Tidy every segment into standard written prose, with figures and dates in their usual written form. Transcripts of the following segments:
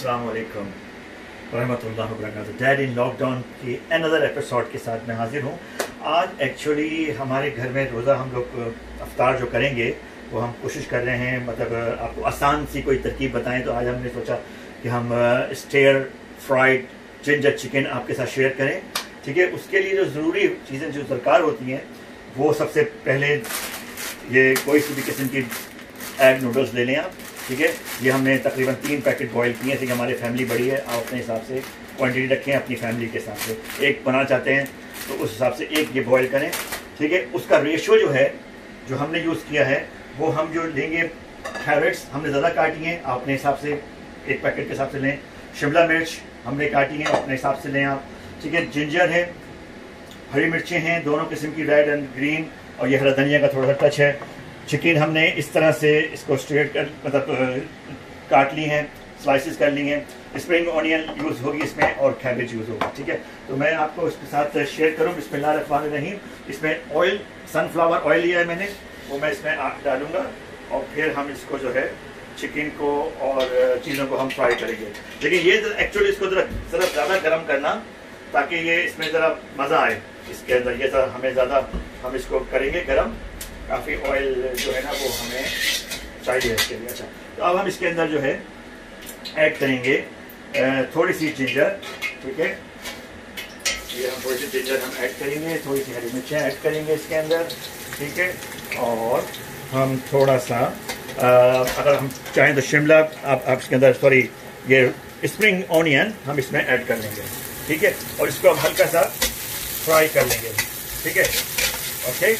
अस्सलाम वालेकुम रहमतुल्लाहि व बरकातहू। डैड इन लॉकडाउन की अनदर एपिसोड के साथ मैं हाजिर हूँ। आज एक्चुअली हमारे घर में रोज़ा हम लोग अफ्तार जो करेंगे वो हम कोशिश कर रहे हैं, मतलब आपको आसान सी कोई तरकीब बताएं। तो आज हमने सोचा कि हम स्टेयर फ्राइड जिंजर चिकन आपके साथ शेयर करें। ठीक है, उसके लिए जो ज़रूरी चीज़ें जो दरकार होती हैं वो सबसे पहले ये कोई सी भी किस्म की एग नूडल्स ले लें आप। ठीक है, ये हमने तकरीबन 3 पैकेट बॉयल किए हैं। हमारी फैमिली बड़ी है, आप अपने हिसाब से क्वांटिटी रखें अपनी फैमिली के हिसाब से। एक बनाना चाहते हैं तो उस हिसाब से एक ये बॉयल करें। ठीक है, उसका रेशो जो है जो हमने यूज़ किया है वो हम जो लेंगे, कैरेट्स हमने ज़्यादा काटी हैं, आप अपने हिसाब से एक पैकेट के हिसाब से लें। शिमला मिर्च हमने काटी हैं, अपने हिसाब से लें आप। ठीक है, जिंजर है, हरी मिर्चें हैं दोनों किस्म की, रेड एंड ग्रीन, और ये हरा धनिया का थोड़ा सा टच है। चिकन हमने इस तरह से इसको स्ट्रेट कर मतलब काट ली हैं, स्लाइसिस कर ली हैं। स्प्रिंग ऑनियन यूज़ होगी इसमें और कैबेज यूज़ होगा। ठीक है, तो मैं आपको इसके साथ शेयर करूँ। बिस्मिल्लाहिर्रहमानिर्रहीम। इसमें ऑयल, सनफ्लावर ऑयल लिया है मैंने, वो मैं इसमें डालूंगा और फिर हम इसको जो है चिकन को और चीज़ों को हम फ्राई करेंगे। लेकिन ये एक्चुअली इसको ज़रा ज़्यादा गर्म करना ताकि ये इसमें ज़रा मज़ा आए इसके अंदर। ये ज़रा हमें ज़्यादा हम इसको करेंगे गर्म, काफ़ी ऑयल जो है ना वो हमें चाहिए इसके लिए। अच्छा, तो अब हम इसके अंदर जो है ऐड करेंगे थोड़ी सी जिंजर। ठीक है, ये हम थोड़ी सी जिंजर हम ऐड करेंगे, थोड़ी सी हरी मिर्चें ऐड करेंगे इसके अंदर। ठीक है, और हम थोड़ा सा अगर हम चाहें तो शिमला आप इसके अंदर ये स्प्रिंग ऑनियन हम इसमें ऐड कर लेंगे। ठीक है, और इसको हम हल्का सा फ्राई कर लेंगे। ठीक है, ओके।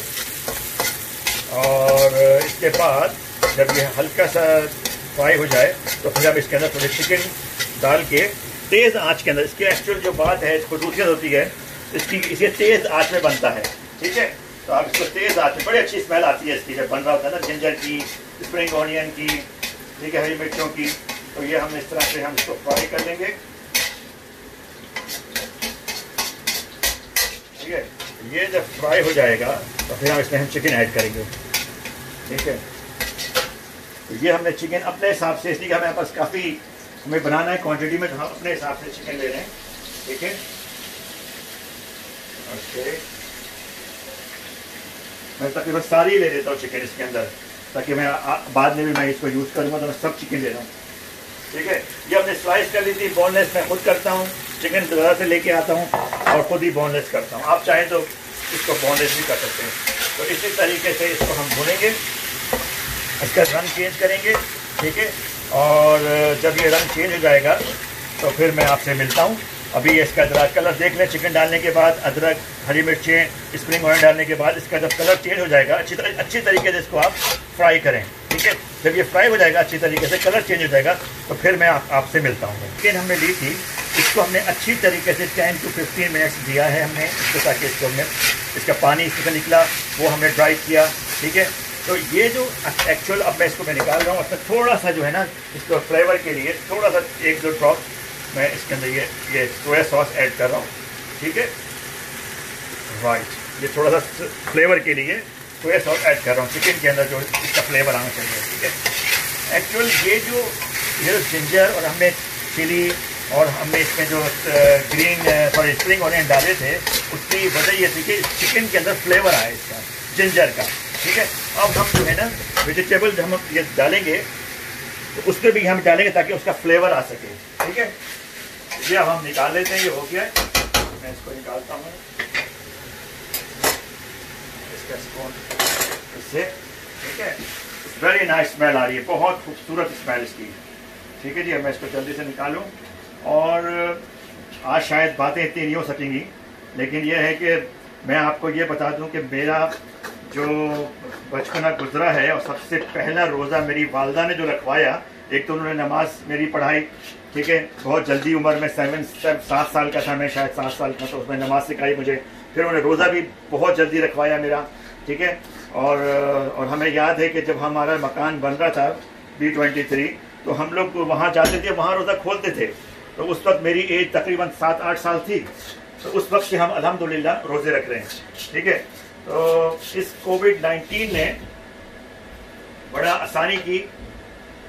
और इसके बाद जब ये हल्का सा फ्राई हो जाए तो फिर हम इसके अंदर थोड़ी चिकन डाल के तेज़ आंच के अंदर, इसकी एक्चुअल जो बात है खसूसियत होती है इसकी, इसे तेज़ आंच में बनता है। ठीक है, तो आप इसको तेज़ आंच में, बड़ी अच्छी स्मेल आती है इसकी जब बन रहा होता है ना, जिंजर की, स्प्रिंग ऑनियन की, ठीक है, हरी मिर्चों की। तो ये हम इस तरह से हम इसको फ्राई कर लेंगे। ठीक है, ये जब फ्राई हो जाएगा तो फिर हम इसमें हम चिकन ऐड करेंगे। ठीक है, तो ये हमने चिकन अपने हिसाब से, इसलिए हमारे पास काफ़ी हमें बनाना है क्वांटिटी में, तो हम अपने हिसाब से चिकन ले रहे हैं। ठीक है, ओके। मैं तकरीबन सारी ले लेता हूँ चिकन इसके अंदर, ताकि मैं बाद में भी मैं इसको यूज़ करूँगा तो मैं सब चिकन ले रहा हूँ। ठीक है, ये हमने स्लाइस कर ली थी, बोनलेस मैं खुद करता हूँ, चिकन बाजार से लेके आता हूँ और खुद ही बोनलेस करता हूँ। आप चाहें तो इसको बोनलेस भी कर सकते हैं। तो इसी तरीके से इसको हम भूनेंगे, इसका रंग चेंज करेंगे। ठीक है, और जब ये रंग चेंज हो जाएगा तो फिर मैं आपसे मिलता हूँ। अभी इसका ज़रा कलर देख लें, चिकन डालने के बाद अदरक, हरी मिर्चें, स्प्रिंग ऑनियन डालने के बाद इसका जब कलर चेंज हो जाएगा, अच्छी तरीके से इसको आप फ्राई करें। ठीक है, जब ये फ्राई हो जाएगा अच्छी तरीके से, कलर चेंज हो जाएगा, तो फिर मैं आपसे मिलता हूँ। चिकन हमने ली थी, इसको हमने अच्छी तरीके से 10 to 15 मिनट्स दिया है हमने इसको, ताकि इसको हमने इसका पानी इससे निकला वो हमने ड्राई किया। ठीक है, तो ये जो एक्चुअल अब मैं इसको निकाल रहा हूँ, उसमें थोड़ा सा जो है ना इसको फ्लेवर के लिए थोड़ा सा 1-2 ड्रॉप मैं इसके अंदर ये सोया सॉस ऐड कर रहा हूँ। ठीक है, राइट, ये थोड़ा सा फ्लेवर के लिए सोया सॉस ऐड कर रहा हूँ चिकन के अंदर, जो इसका फ्लेवर आना चाहिए। ठीक है, एक्चुअल ये जो जिंजर और हमने चिली और हमने इसमें जो स्प्रिंग ऑनियन डाले थे, उसकी वजह ये थी कि चिकन के अंदर फ्लेवर आए इसका, जिंजर का। ठीक है, अब हम जो है ना वेजिटेबल हम ये डालेंगे तो उसमें भी हम डालेंगे ताकि उसका फ्लेवर आ सके। ठीक है, ये अब हम निकाल लेते हैं, ये हो गया है, मैं इसको निकालता हूँ इसका स्पून इससे। ठीक है, वेरी नाइस स्मेल आ रही है, बहुत खूबसूरत स्मेल इसकी। ठीक है जी, अब मैं इसको जल्दी से निकालूं। और आज शायद बातें इतनी नहीं हो सकेंगी, लेकिन यह है कि मैं आपको ये बता दूं कि मेरा जो बचपना गुजरा है और सबसे पहला रोज़ा मेरी वालदा ने जो रखवाया, एक तो उन्होंने नमाज मेरी पढ़ाई, ठीक है, बहुत जल्दी उम्र में 7 साल का था मैं, शायद 7 साल का, तो उसमें नमाज सिखाई मुझे। फिर उन्होंने रोज़ा भी बहुत जल्दी रखवाया मेरा। ठीक है, और हमें याद है कि जब हमारा मकान बन रहा था B23, तो हम लोग वहाँ जाते थे, वहाँ रोज़ा खोलते थे। तो उस वक्त मेरी एज तकरीबन 7-8 साल थी, तो उस वक्त से हम अल्हम्दुलिल्लाह रोज़े रख रहे हैं। ठीक है, तो इस कोविड-19 ने बड़ा आसानी की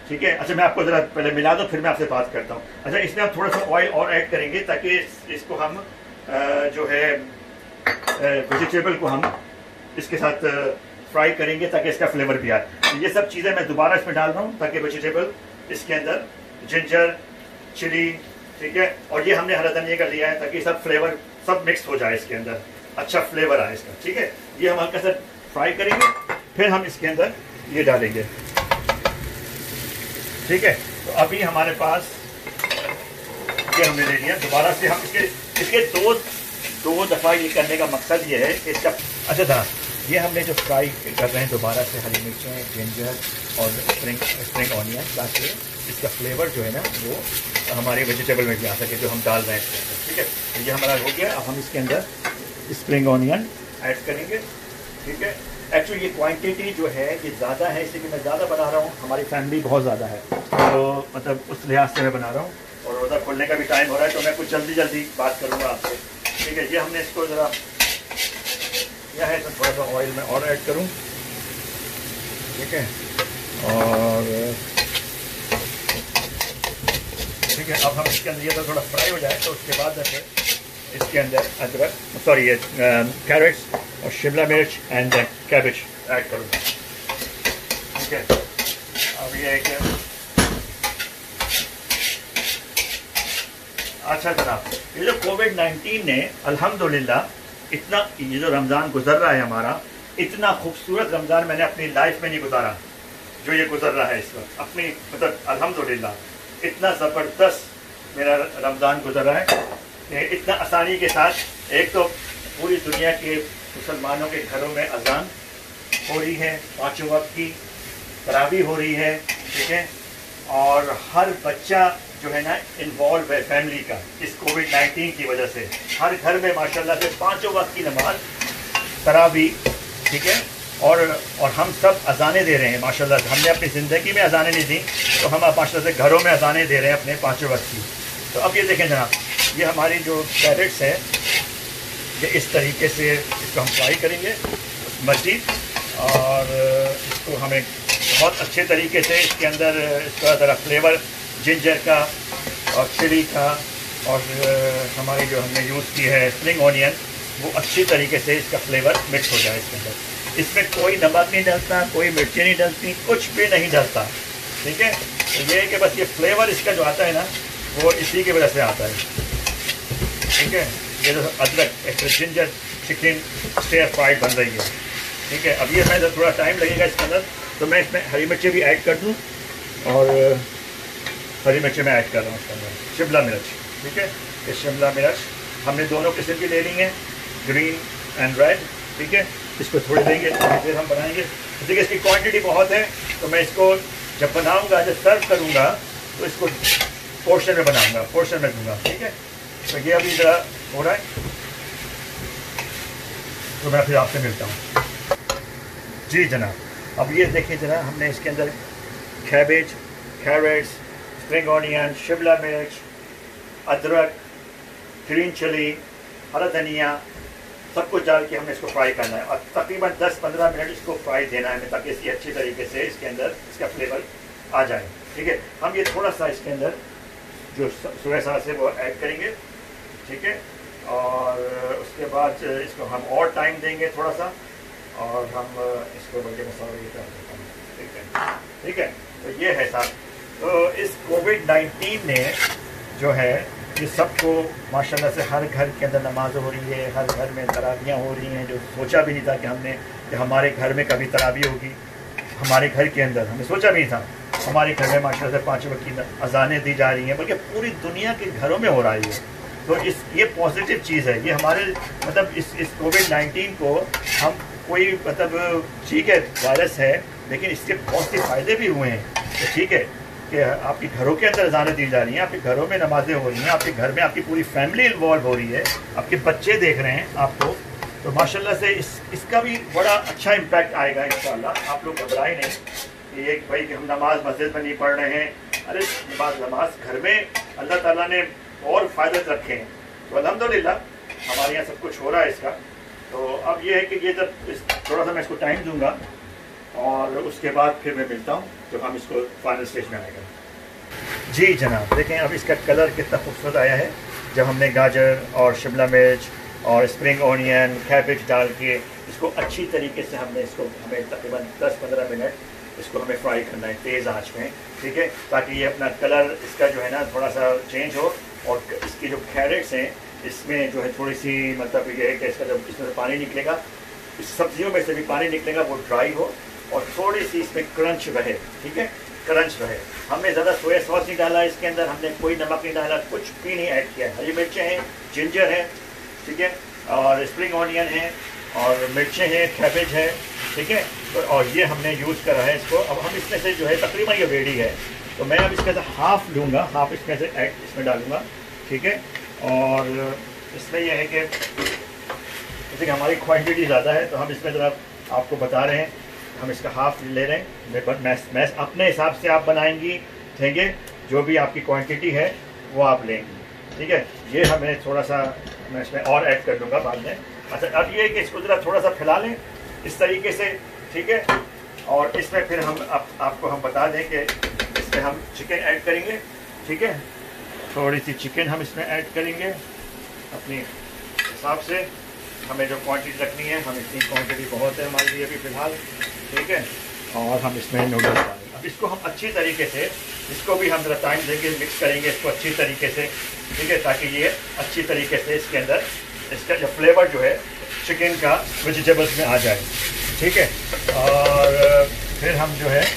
ठीक है। अच्छा मैं आपको ज़रा पहले मिला दूँ, फिर मैं आपसे बात करता हूँ। अच्छा इसमें आप थोड़ा सा ऑयल और ऐड करेंगे ताकि इसको हम जो है वेजिटेबल को हम इसके साथ फ्राई करेंगे ताकि इसका फ्लेवर भी आए। तो ये सब चीज़ें मैं दोबारा इसमें डाल रहा हूँ ताकि वेजिटेबल इसके अंदर, जिंजर, चिली, ठीक है, और ये हमने हरा धनिया का लिया है ताकि सब फ्लेवर सब मिक्स हो जाए इसके अंदर, अच्छा फ्लेवर आए इसका, ठीक है। ये हम हल्का सा फ्राई करेंगे, फिर हम इसके अंदर ये डालेंगे, ठीक है। तो अभी हमारे पास ये हमने ले लिया। दोबारा से हम इसके दो दफ़ा ये करने का मकसद ये है कि इसका अच्छा था, ये हमने जो फ्राई कर रहे हैं दोबारा से हरी मिर्चें, जिंजर और स्प्रिंग ऑनियन, ताकि इसका फ्लेवर जो है ना वो हमारे वेजिटेबल में भी आ सके जो हम डाल रहे हैं इसके अंदर, ठीक है। तो ये हमारा हो गया। अब हम इसके अंदर स्प्रिंग ऑनियन ऐड करेंगे, ठीक है। एक्चुअली ये क्वांटिटी जो है ये ज़्यादा है, इसलिए मैं ज़्यादा बना रहा हूँ, हमारी फैमिली बहुत ज़्यादा है, तो मतलब उस लिहाज से मैं बना रहा हूँ, और रोज़ा खोलने का भी टाइम हो रहा है, तो मैं कुछ जल्दी बात करूँगा आपसे, ठीक है। ये हमने इसको ज़रा यह है तो थोड़ा सा ऑयल में और ऐड करूँ, ठीक है, और ठीक है। अब हम इसके अंदर ये तो थोड़ा फ्राई हो जाए तो उसके बाद जाके इसके अंदर अदरक, सॉरी ये कैरेट्स और शिमला मिर्च एंड कैबेज ऐड करूँगा, ठीक है। अब ये एक अच्छा जनाब, ये जो कोविड-19 ने अल्हम्दुलिल्लाह इतना, ये जो रमज़ान गुजर रहा है हमारा, इतना खूबसूरत रमज़ान मैंने अपनी लाइफ में नहीं गुजारा जो ये गुजर रहा है इस वक्त, अपनी मतलब अल्हम्दुलिल्लाह इतना ज़बरदस्त मेरा रमज़ान गुजर रहा है कि इतना आसानी के साथ। एक तो पूरी दुनिया के मुसलमानों के घरों में अजान हो रही है, 5 वक्त की तरावी हो रही है, ठीक है, और हर बच्चा जो है ना इन्वॉल्व है फैमिली का इस कोविड-19 की वजह से। हर घर में माशाल्लाह से 5 वक्त की नमाज, तरावी, ठीक है, और हम सब अजानें दे रहे हैं माशाल्लाह से। हमने अपनी ज़िंदगी में अजानें नहीं दी, तो हम माशाल्लाह से घरों में अजानें दे रहे हैं अपने 5 वक्त की। तो अब ये देखें जनाब, ये हमारी जो कैरेट्स है ये इस तरीके से इसको हम फ्राई करेंगे मज़ीद, और इसको हमें बहुत अच्छे तरीके से इसके अंदर इसका ज़रा फ्लेवर जिंजर का और चिली का और हमारी जो हमने यूज़ की है स्प्रिंग ऑनियन, वो अच्छी तरीके से इसका फ्लेवर मिक्स हो जाए इसके अंदर। इसमें कोई नमक नहीं डलता, कोई मिर्ची नहीं डलती, कुछ भी नहीं डलता, ठीक है। तो ये है कि बस ये फ्लेवर इसका जो आता है ना वो इसी की वजह से आता है, ठीक है। ये जो अदरक जिंजर चिकन स्टेयर फ्राइड बन रही है, ठीक है। अब ये मैं थोड़ा टाइम लगेगा इसके अंदर, तो मैं इसमें हरी मिर्ची भी ऐड कर दूँ, और हरी मिर्ची मैं ऐड कर रहा हूँ इसके अंदर, शिमला मिर्च, ठीक है। ये शिमला मिर्च हमने दोनों किस्म की ले ली हैं, ग्रीन एंड रेड, ठीक है। इसको थोड़ी देंगे, थोड़ी देर हम बनाएंगे। देखिए इसकी क्वांटिटी बहुत है, तो मैं इसको जब बनाऊंगा, जब सर्व करूंगा, तो इसको पोर्शन में बनाऊंगा, पोर्शन में दूंगा, ठीक है। तो ये अभी ज़रा हो रहा है, तो मैं फिर आपसे मिलता हूँ। जी जनाब, अब ये देखिए जरा, हमने इसके अंदर कैबेज, कैरेट्स, स्प्रिंग ऑनियन, शिमला मिर्च, अदरक, ग्रीन चिली, हरा धनिया, सब कुछ डाल के हमने इसको फ्राई करना है, और तकरीबन 10-15 मिनट इसको फ्राई देना है ताकि इसकी अच्छी तरीके से इसके अंदर इसका फ्लेवर आ जाए, ठीक है। हम ये थोड़ा सा इसके अंदर जो सोया सॉस है वो ऐड करेंगे, ठीक है, और उसके बाद इसको हम और टाइम देंगे थोड़ा सा, और हम इसको बल्कि मसाला ये कर देते हैं, ठीक है, ठीक है। तो ये है साहब, तो इस कोविड-19 ने जो है ये सबको माशाल्लाह से हर घर के अंदर नमाज हो रही है, हर घर में तरावियाँ हो रही हैं, जो सोचा भी नहीं था कि हमने कि हमारे घर में कभी तरावी होगी। हमारे घर के अंदर हमने सोचा भी नहीं था, हमारे घर में माशाल्लाह से 5 वक्त की अजानें दी जा रही हैं, बल्कि पूरी दुनिया के घरों में हो रहा है ये। तो ये पॉजिटिव चीज़ है, ये हमारे मतलब इस कोविड-19 को हम कोई मतलब ठीक है वायरस है, लेकिन इसके बहुत से फ़ायदे भी हुए हैं। तो ठीक है कि आपके घरों के अंदर अज़ानें दी जा रही हैं, आपके घरों में नमाज़ें हो रही हैं, आपके घर में आपकी पूरी फैमिली इन्वॉल्व हो रही है, आपके बच्चे देख रहे हैं आपको, तो माशाल्लाह से इसका भी बड़ा अच्छा इम्पैक्ट आएगा इंशाल्लाह। आप लोग घबराए नहीं कि ये भाई कि हम नमाज मस्जिद में नहीं पढ़ रहे हैं, अरे नमाज घर में अल्लाह ताला ने और फ़ायदे रखे हैं, तो अल्हम्दुलिल्लाह हमारे यहाँ सब कुछ हो रहा है इसका। तो अब ये है कि ये जब थोड़ा सा मैं इसको टाइम दूंगा, और उसके बाद फिर मैं मिलता हूँ जब हम इसको फाइनल स्टेज में आएगा। जी जनाब, देखें अब इसका कलर कितना खूबसूरत आया है। जब हमने गाजर और शिमला मिर्च और स्प्रिंग ऑनियन कैबेज डाल के इसको अच्छी तरीके से हमें तकरीबन 10-15 मिनट इसको हमें फ्राई करना है तेज़ आंच में, ठीक है, ताकि ये अपना कलर इसका जो है ना थोड़ा सा चेंज हो और इसकी जो कैरेट्स हैं इसमें जो है थोड़ी सी मतलब ये है कि इसका जब इसमें से पानी निकलेगा, इस सब्जियों में से भी पानी निकलेगा, वो ड्राई हो और थोड़ी सी इसमें क्रंच रहे, ठीक है, क्रंच रहे। हमने ज़्यादा सोया सॉस नहीं डाला इसके अंदर, हमने कोई नमक नहीं डाला, कुछ भी नहीं ऐड किया। हरी मिर्चें हैं, जिंजर है, ठीक है, और स्प्रिंग ऑनियन है और मिर्चें हैं, कैबेज है, ठीक है, तो और ये हमने यूज़ करा है इसको। अब हम इसमें से जो है तकरीबन ये रेडी है, तो मैं अब इसके अंदर हाफ़ लूँगा, हाफ़ इसमें से ऐड इसमें डालूँगा, ठीक है। और इसमें यह है कि जैसे कि हमारी क्वांटिटी ज़्यादा है तो हम इसमें ज़रा आपको बता रहे हैं, हम इसका हाफ़ ले रहे हैं। मैं अपने हिसाब से आप बनाएंगी, ठीक है, जो भी आपकी क्वांटिटी है वो आप लेंगी, ठीक है। ये हमें थोड़ा सा मैं इसमें और ऐड कर दूँगा बाद में। अच्छा, अब ये है कि इसको ज़रा थोड़ा सा फैला लें इस तरीके से, ठीक है, और इसमें फिर हम आपको हम बता दें कि इसमें हम चिकन ऐड करेंगे, ठीक है, थोड़ी सी चिकन हम इसमें ऐड करेंगे अपनी हिसाब से। हमें जो क्वांटिटी रखनी है, हम इतनी क्वांटिटी बहुत है हमारे लिए अभी फ़िलहाल, ठीक है, और हम इसमें नूडल्स डालेंगे। अब इसको हम अच्छी तरीके से, इसको भी हम ज़रा टाइम देंगे, मिक्स करेंगे इसको अच्छी तरीके से, ठीक है, ताकि ये अच्छी तरीके से इसके अंदर इसका जो फ्लेवर जो है चिकन का वेजिटेबल्स में आ जाए, ठीक है। और फिर हम जो है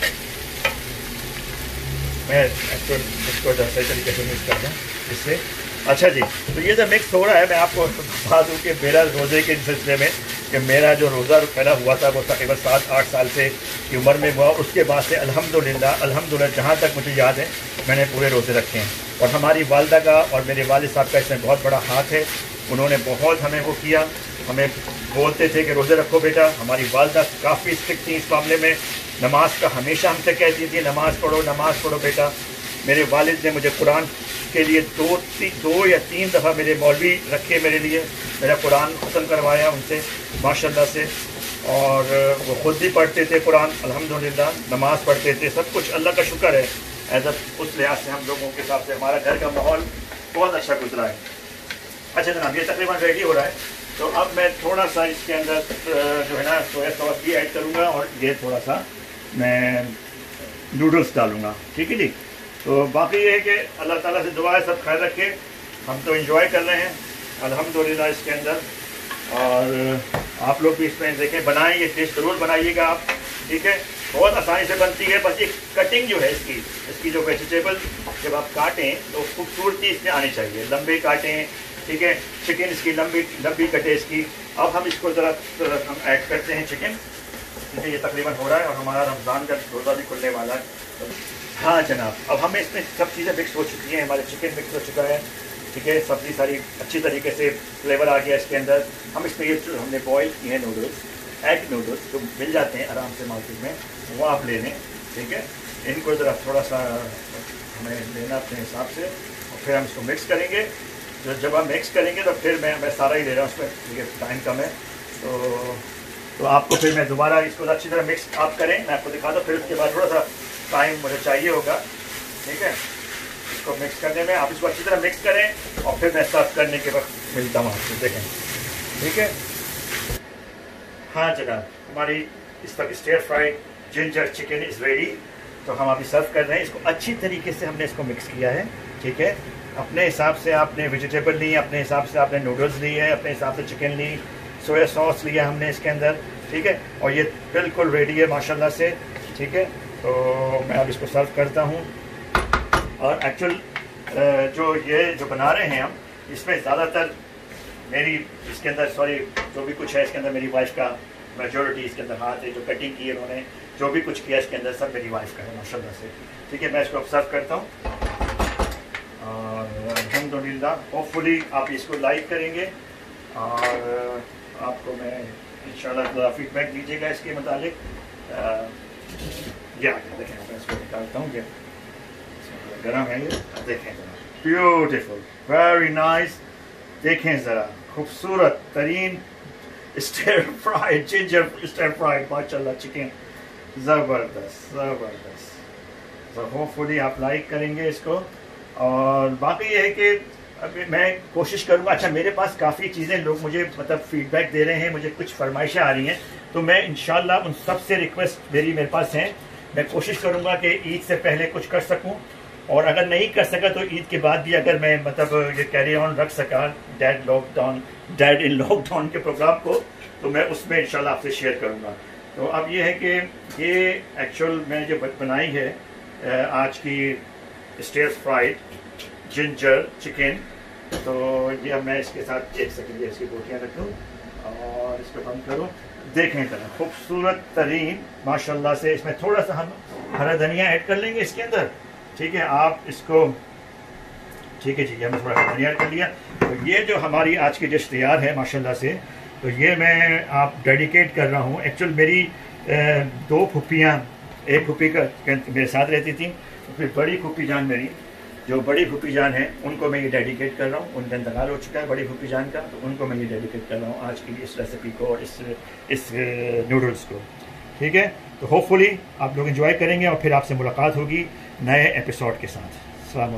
मैं इसको सही तरीके से मिक्स कर दूँ इससे। अच्छा जी, तो ये जो मिक्स हो रहा है, मैं आपको बता दूँ कि मेरा रोज़े के सिलसिले में कि मेरा जो रोज़ा पहला हुआ था वो तकरीबन 7-8 साल से की उम्र में हुआ। उसके बाद से अल्हम्दुलिल्लाह जहाँ तक मुझे याद है मैंने पूरे रोज़े रखे हैं। और हमारी वालदा का और मेरे वालिद साहब का इसमें बहुत बड़ा हाथ है, उन्होंने बहुत हमें वो किया, हमें बोलते थे कि रोज़े रखो बेटा। हमारी वालदा काफ़ी स्ट्रिक्ट थी इस मामले में, नमाज का हमेशा हमसे कहती थी नमाज़ पढ़ो बेटा। मेरे वालिद ने मुझे कुरान के लिए दो या तीन दफ़ा मेरे मौलवी रखे मेरे लिए, मेरा कुरान ख़त्म करवाया उनसे माशाल्लाह से। और वो ख़ुद भी पढ़ते थे कुरान, अल्हम्दुलिल्लाह नमाज़ पढ़ते थे, सब कुछ अल्लाह का शुक्र है। ऐसा उस लिहाज से हम लोगों के हिसाब से हमारा घर का माहौल बहुत अच्छा गुजरा है। अच्छा जनाब, ये तकरीबन रेडी हो रहा है, तो अब मैं थोड़ा सा इसके अंदर जो है ना सोया सॉस भी ऐड करूँगा और ये थोड़ा सा मैं नूडल्स डालूँगा, ठीक है जी। तो बाकी ये है कि अल्लाह ताला से दुआ है सब खैर रखे, हम तो एंजॉय कर रहे हैं अल्हम्दुलिल्लाह इसके अंदर। और आप लोग भी इसमें देखें, बनाएं, ये डिश ज़रूर बनाइएगा आप, ठीक है, बहुत आसानी से बनती है। बस एक कटिंग जो है इसकी जो वेजिटेबल जब आप काटें तो खूबसूरती इसमें आनी चाहिए, लंबे काटें, ठीक है, चिकन इसकी लंबी कटे इसकी। अब हम इसको ज़रा हम ऐड करते हैं चिकन, ठीक है, ये तकरीबन हो रहा है और हमारा रमज़ान का रोज़ा भी खुलने वाला है। हाँ जनाब, अब हमें इसमें सब चीज़ें मिक्स हो चुकी हैं, हमारे चिकन मिक्स हो चुका है, ठीक है, सब्ज़ी सारी अच्छी तरीके से फ्लेवर आ गया इसके अंदर। हम इसमें ये जो हमने बॉयल किए हैं नूडल्स, एग नूडल्स जो मिल जाते हैं आराम से मार्केट में, वो आप ले लें, ठीक है। इनको ज़रा थोड़ा सा हमें लेना अपने हिसाब से और फिर हम इसको मिक्स करेंगे। जब हम मिक्स करेंगे तो फिर मैं सारा ही ले रहा हूँ, उसमें ठीक है, टाइम कम है तो आपको फिर मैं दोबारा इसको अच्छी तरह मिक्स आप करें, मैं आपको दिखा दूँ, फिर उसके बाद थोड़ा सा टाइम मुझे चाहिए होगा, ठीक है, इसको मिक्स करने में। आप इसको अच्छी तरह मिक्स करें और फिर मैं सर्व करने के वक्त मिलता हूँ आपको, देखें, ठीक है। हाँ जनाब, हमारी इस वक्त stir fried ginger chicken is ready, तो हम अभी सर्व कर रहे हैं। इसको अच्छी तरीके से हमने इसको मिक्स किया है, ठीक है, अपने हिसाब से आपने वेजिटेबल ली, अपने हिसाब से आपने नूडल्स ली है, अपने हिसाब से चिकन ली, सोया सॉस लिया हमने इसके अंदर, ठीक है, और ये बिल्कुल रेडी है माशाल्लाह से, ठीक है। तो मैं अब इसको सर्व करता हूँ। और एक्चुअल जो बना रहे हैं हम, इसमें ज़्यादातर मेरी इसके अंदर जो भी कुछ है इसके अंदर मेरी वाइफ का मेजॉरिटी इसके अंदर हाथ है। जो कटिंग की है उन्होंने, जो भी कुछ किया इसके अंदर सब मेरी वाइफ का है माशाल्लाह से, ठीक है। मैं इसको अब सर्व करता हूँ और अल्हम्दुलिल्लाह होपफुली आप इसको लाइक करेंगे और आपको मैं इंशाल्लाह फीडबैक दीजिएगा इसके मुतालिक। देखें, मैं इसको निकालता हूँ, गर्म है ये, देखें ब्यूटीफुल, वेरी नाइस, देखें ज़रा खूबसूरत तरीन stir fried ginger stir fried माशाल्लाह चिकन, ज़बरदस्त ज़बरदस्त। तो होपफुली आप लाइक करेंगे इसको। और बाकी ये है कि अभी मैं कोशिश करूँगा, अच्छा मेरे पास काफ़ी चीज़ें लोग मुझे मतलब फीडबैक दे रहे हैं, मुझे कुछ फरमाइशें आ रही हैं, तो मैं इंशाल्लाह उन सब से रिक्वेस्ट मेरे पास हैं, मैं कोशिश करूँगा कि ईद से पहले कुछ कर सकूँ, और अगर नहीं कर सका तो ईद के बाद भी अगर मैं मतलब ये कैरी ऑन रख सका डैड इन लॉकडाउन के प्रोग्राम को, तो मैं उसमें इंशाल्लाह आपसे शेयर करूँगा। तो अब ये है कि ये एक्चुअल मैंने जो बनाई है आज की स्टर फ्राइड जिंजर चिकन, तो ये अब मैं इसके साथ 1 सेकंड इसकी बोटियाँ रखूँ और इसको बंद करूँ। देखें तरह खूबसूरत तरीन माशाल्लाह से, इसमें थोड़ा सा हम हरा धनिया ऐड कर लेंगे इसके अंदर, ठीक है। आप इसको ठीक है जी, हमने थोड़ा धनिया ऐड कर लिया। तो ये जो हमारी आज की डिश तैयार है माशाल्लाह से, तो ये मैं आप डेडिकेट कर रहा हूँ। एक्चुअल मेरी 2 फुप्पियाँ, एक फुप्पी का मेरे साथ रहती थी, फिर बड़ी फुप्पी जान मेरी, जो बड़ी फुप्पी जान है उनको मैं ये डेडिकेट कर रहा हूँ। उनका इंतकाल हो चुका है बड़ी फुप्पी जान का, तो उनको मैं ये डेडिकेट कर रहा हूँ आज की इस रेसिपी को और इस नूडल्स को, ठीक है। तो होपफुली आप लोग एंजॉय करेंगे और फिर आपसे मुलाकात होगी नए एपिसोड के साथ। सलाम।